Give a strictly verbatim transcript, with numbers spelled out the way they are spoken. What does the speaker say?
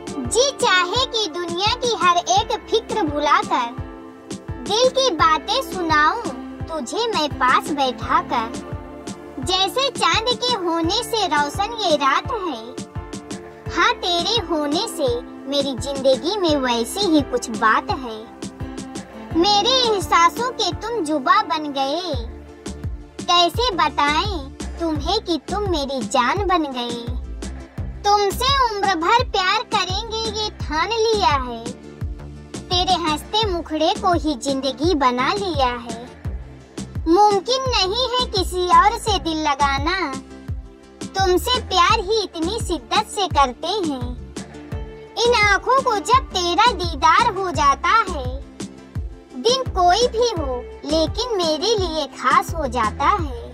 जी चाहे कि दुनिया की हर एक फिक्र भुलाकर दिल की बातें सुनाऊं तुझे मैं पास बैठा कर। जैसे चांद के होने से रोशन ये रात है, हाँ तेरे होने से मेरी जिंदगी में वैसी ही कुछ बात है। मेरे एहसासों के तुम जुबा बन गए, कैसे बताएं तुम्हें कि तुम मेरी जान बन गए। तुमसे उम्र भर प्यार करेंगे ये ठान लिया है, तेरे हंसते मुखड़े को ही जिंदगी बना लिया है। मुमकिन नहीं है किसी और से दिल लगाना, तुमसे प्यार ही इतनी शिद्दत से करते हैं। इन आँखों को जब तेरा दीदार हो जाता है, दिन कोई भी हो लेकिन मेरे लिए खास हो जाता है।